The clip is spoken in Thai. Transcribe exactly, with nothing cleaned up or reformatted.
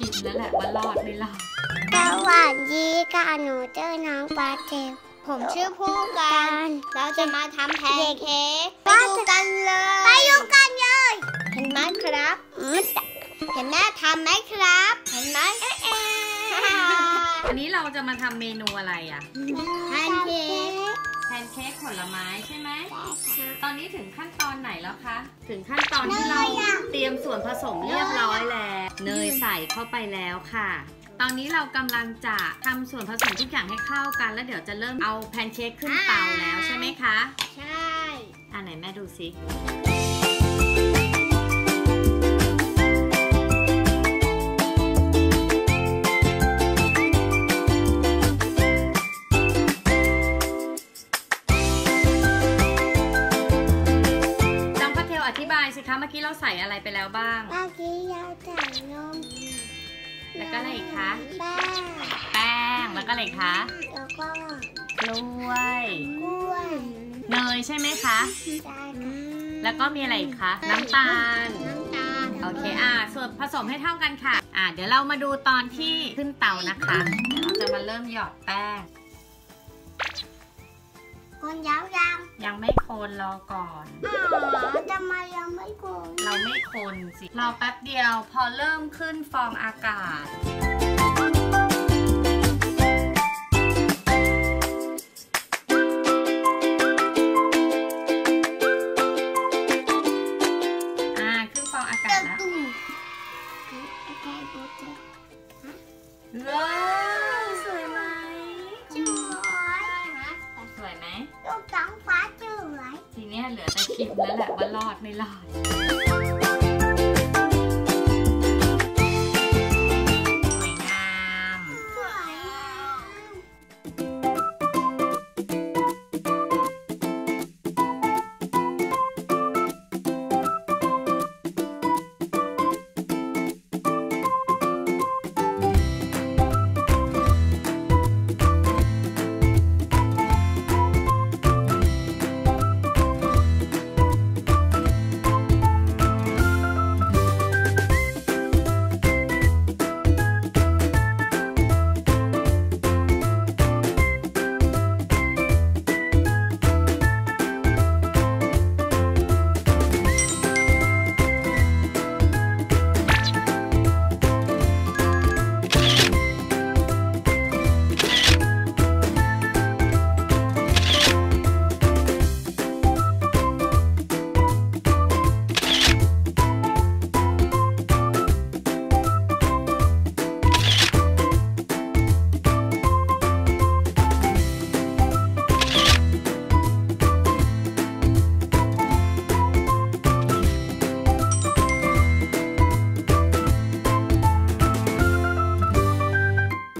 ชิมแล้วแหละว่ารอดไม่รอดสวัสดีค่ะหนูชื่อน้องปาเทลผมชื่อผู้กันเราจะมาทำแพนเค้กไปดูกันเลยไปดูกันเลยเห็นไหมครับเห็นแม่ทำไหมครับเห็นไหมอันนี้เราจะมาทำเมนูอะไรอ่ะแพนเค้กแพนเค้กผลไม้ใช่ไหมตอนนี้ถึงขั้นตอนไหนแล้วคะถึงขั้นตอนที่เราเตรียมส่วนผสมเรียบร้อยแล้วเนยใส่เข้าไปแล้วค่ะตอนนี้เรากำลังจะทำส่วนผสมทุกอย่างให้เข้ากันแล้วเดี๋ยวจะเริ่มเอาแพนเค้กขึ้นเตาแล้วใช่ไหมคะใช่อ่ะไหนแม่ดูสิอธิบายสิคะเมื่อกี้เราใส่อะไรไปแล้วบ้างเมื่อกี้เราใส่นมแล้วก็อะไรอีกคะแป้งแป้งแล้วก็อะไรคะแล้วก็กล้วยกล้วยเนยใช่ไหมคะใช่แล้วก็มีอะไรอีกคะน้ำตาลน้ำตาลโอเคอ่ะส่วนผสมให้เท่ากันค่ะอ่ะเดี๋ยวเรามาดูตอนที่ขึ้นเตานะคะเราจะมาเริ่มหยอดแป้งคนยาวยังยังไม่คนรอก่อนอ๋อทำไมยังไม่คนเราไม่คนสิรอแป๊บเดียวพอเริ่มขึ้นฟองอากาศอ่าขึ้นฟองอากาศแล้วว้าวสวยไหมสวยสวยไหมลูกท้องฟ้าสวยทีนี้เหลือแต่ชิมแล้วแหละว่ารอดไม่รอด